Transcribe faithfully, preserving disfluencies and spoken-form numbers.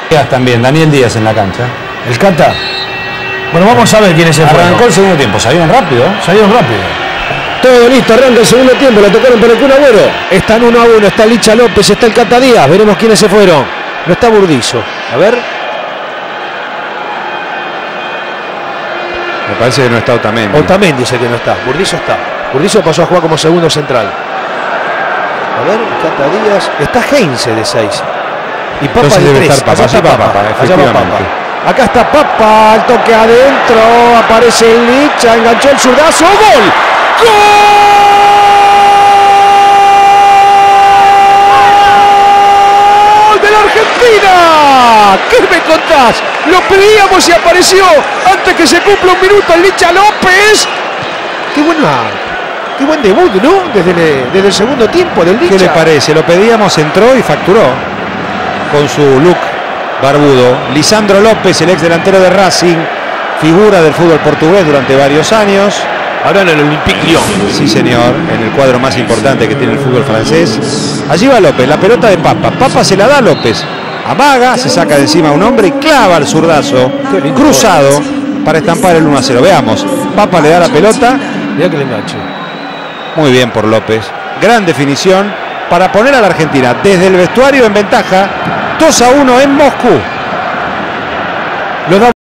Díaz también, Daniel Díaz en la cancha. El Cata. Bueno, vamos a ver quiénes se fueron. Arrancó el segundo tiempo, salieron rápido. Salieron rápido. Todo listo, arranca el segundo tiempo, lo tocaron por el Kun Agüero. Están uno a uno, está Licha López, está el Cata Díaz. Veremos quiénes se fueron. No está Burdizo. A ver. Me parece que no está Otamendi. Otamendi dice que no está. Burdizo está. Burdizo pasó a jugar como segundo central. A ver, Cata Díaz. Está Heinze de seis. Y Papa Entonces de debe tres. estar Papa. Allá está Sí, Papa, Papa. Papa, Allá va efectivamente. Papa. Acá está Papa, al toque adentro. Aparece el Licha, enganchó el zurdazo. ¡Gol! ¡Gol de la Argentina! ¿Qué me contás? Lo pedíamos y apareció antes que se cumpla un minuto el Licha López. Qué buena, qué buen debut, ¿no? Desde el, desde el segundo tiempo del Licha. ¿Qué le parece? Lo pedíamos, entró y facturó con su look barbudo. Lisandro López, el ex delantero de Racing, figura del fútbol portugués durante varios años. Ahora en el Olympique Lyon. Sí, señor, en el cuadro más importante que tiene el fútbol francés. Allí va López, la pelota de Papa. Papa se la da a López. Amaga, se saca de encima a un hombre y clava el zurdazo cruzado para estampar el uno a cero. Veamos, Papa le da la pelota. Mira que le enganche. Muy bien por López. Gran definición para poner a la Argentina desde el vestuario en ventaja. dos a uno en Moscú. Lo da